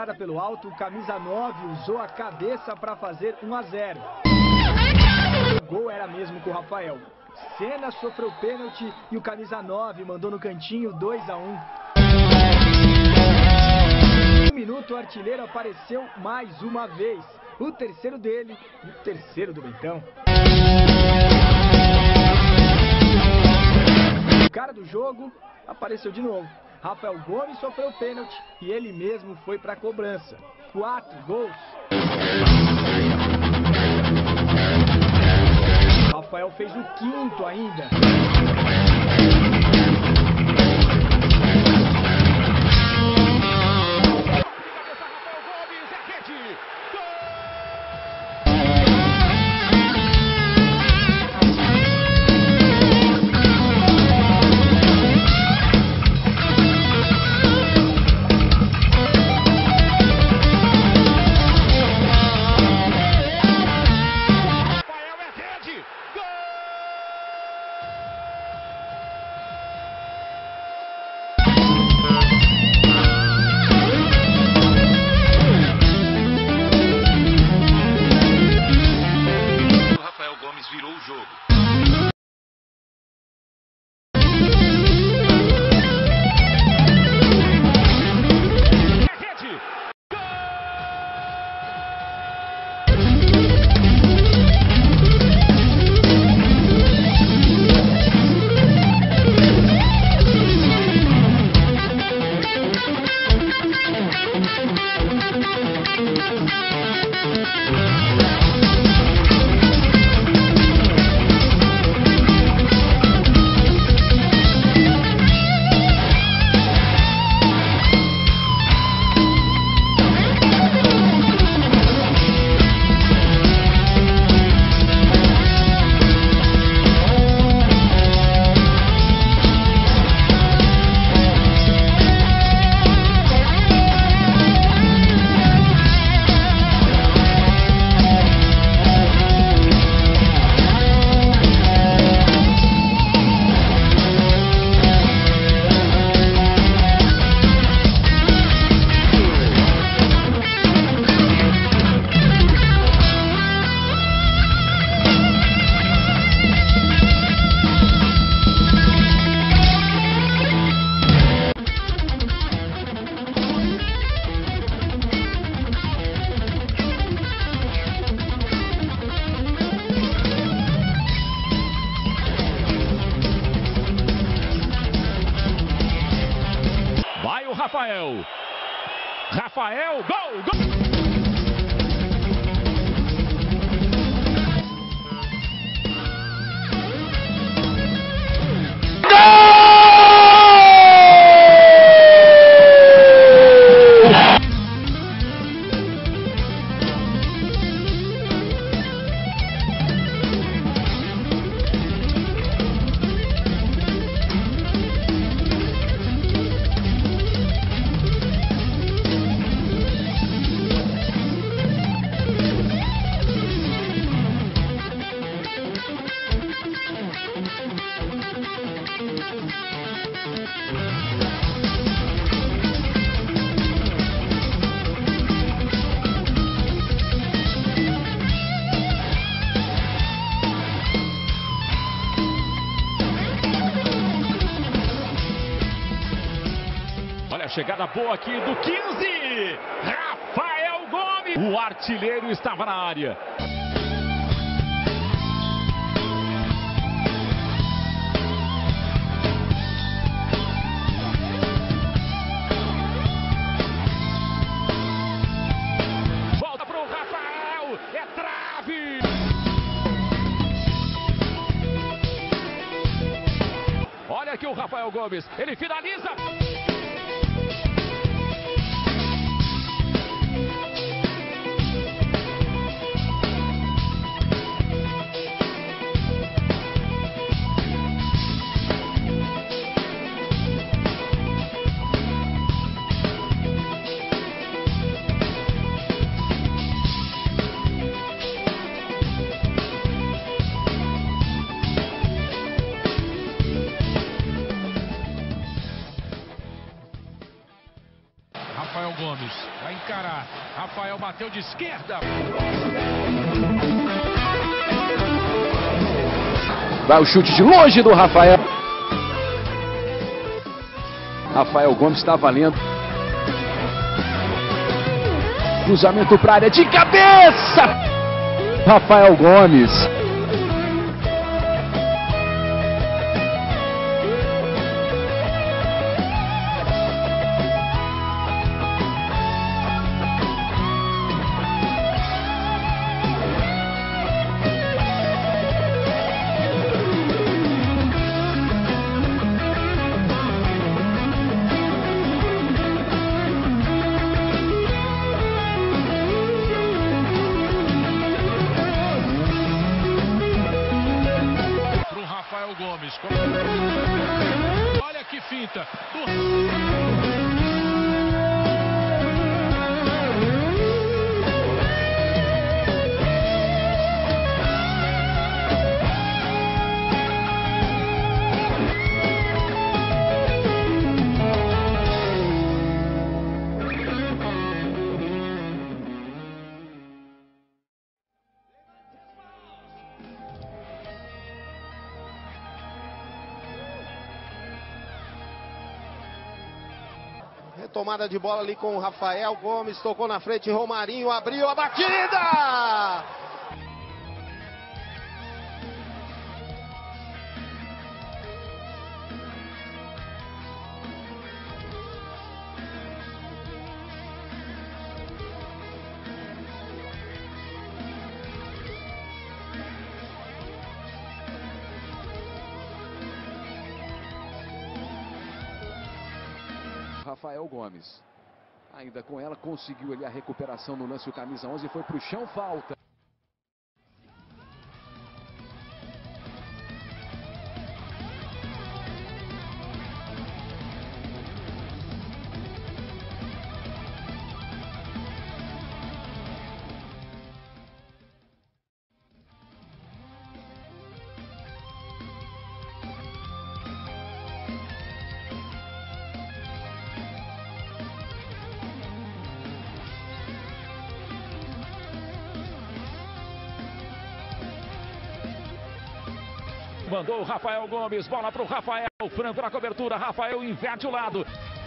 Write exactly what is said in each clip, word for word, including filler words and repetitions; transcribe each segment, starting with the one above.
jogada pelo alto, o camisa nove usou a cabeça para fazer um a zero. O gol era mesmo com o Rafael. Senna sofreu pênalti e o camisa nove mandou no cantinho dois a um. Um minuto, o artilheiro apareceu mais uma vez. O terceiro dele e o terceiro do Bentão. O cara do jogo apareceu de novo. Rafael Gomes sofreu pênalti e ele mesmo foi para a cobrança. Quatro gols. Rafael fez o quinto ainda. Virou o jogo. Rafael. Rafael, gol, gol! Chegada boa aqui do quinze, Rafael Gomes. O artilheiro estava na área. Volta para o Rafael, é trave. Olha aqui o Rafael Gomes, ele finaliza. Gomes. Vai encarar. Rafael bateu de esquerda. Vai o chute de longe do Rafael. Rafael Gomes está valendo. Cruzamento para a área de cabeça. Rafael Gomes. Gomes. Olha que finta. Retomada de bola ali com o Rafael Gomes, tocou na frente, Romarinho abriu a batida! Rafael Gomes, ainda com ela, conseguiu ali a recuperação no lance, o camisa onze foi para o chão, falta. Mandou o Rafael Gomes, bola para o Rafael, Franco na cobertura, Rafael inverte o lado.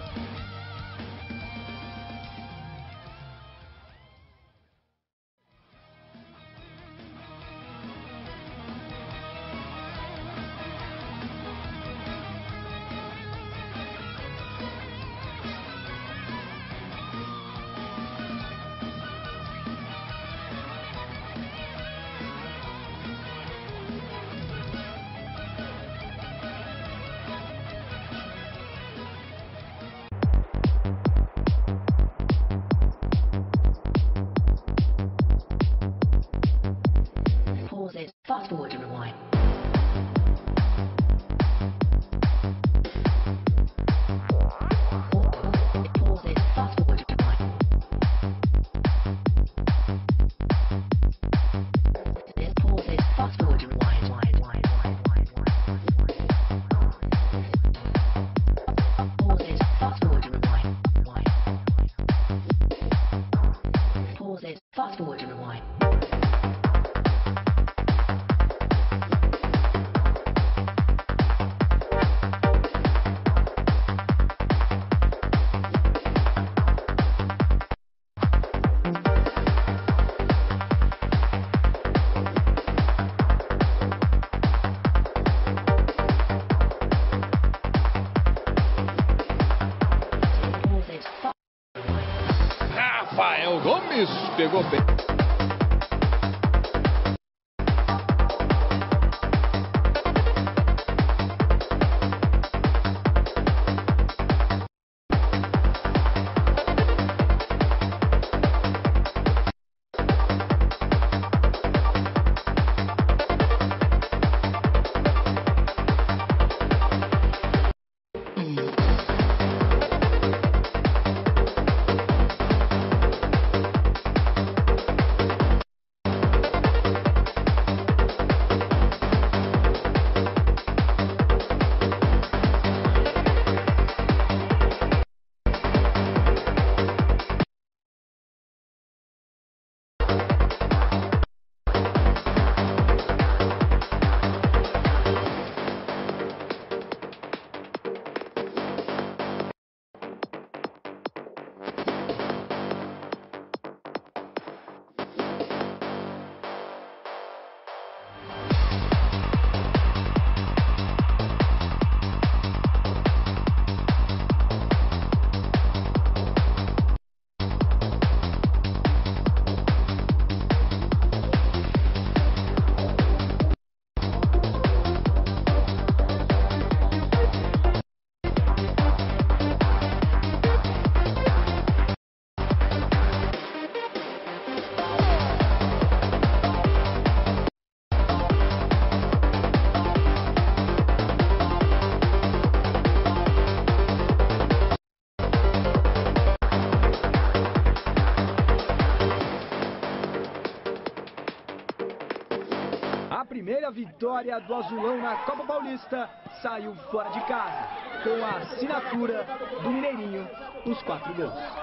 Fast forward and rewind. Pause it. Fast forward and rewind. This pause it. Fast forward and rewind. Pause it. Fast forward and rewind. Pause it. Fast forward and rewind. Rafael Gomes pegou bem. A primeira vitória do Azulão na Copa Paulista saiu fora de casa, com a assinatura do Mineirinho nos quatro gols.